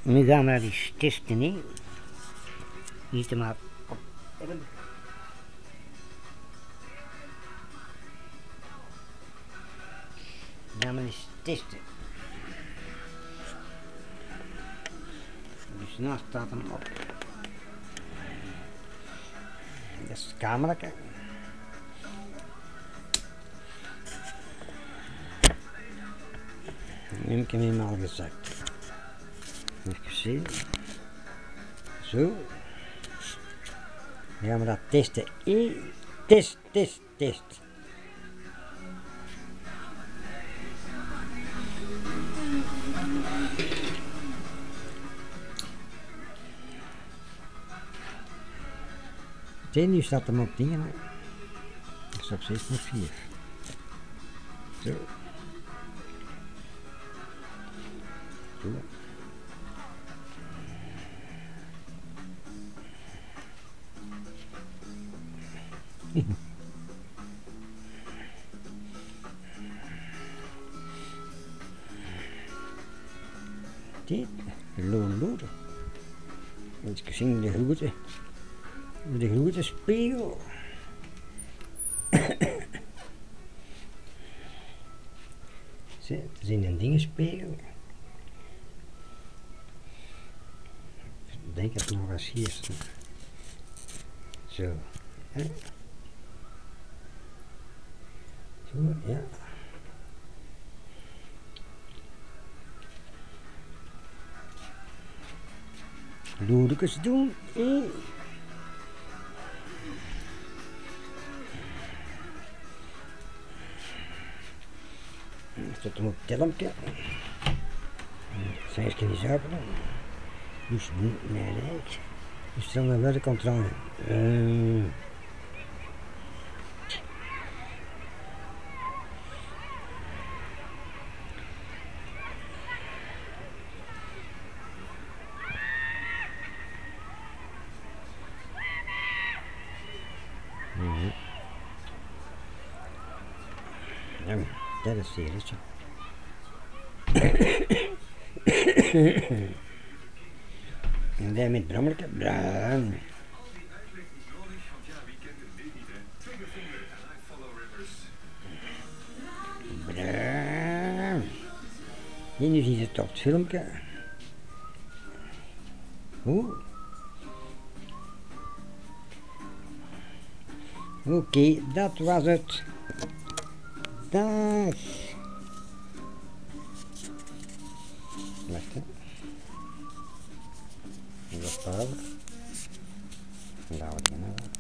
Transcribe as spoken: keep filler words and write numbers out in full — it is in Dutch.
Nu gaan we eens testen, hè. Niet te maar op. Gaan we eens testen. Dus nou staat hem op. Dat is het kamerlijke. Nu heb ik hem eenmaal gezakt. Even zien. Zo. Dan gaan we dat testen. E test, test, test. Zie, nu staat hem op dingen. Ik sta op zes komma vier. Zo. Zo. Dit, loon loeren. Moet ik zien de grote, de grote spiegel. Zie, het is in een dingenspiegel. Ik denk dat het nog eens hier staat. Zo, hè? Zo, ja. Loerikes doen, eh. Zet hem op het telmpje. Zijn ze niet zuipelen. Dus nee, nee. Dus dan naar welke controle. Uh. Mm-hmm. Ja, dat is serieus. En daar met brommerke, bruin. Bruin. En nu zie je het op het filmpje. Oeh. Oké, okay, dat was het. Dag. Wacht, hè. Dat is power. En daar wordt je nou.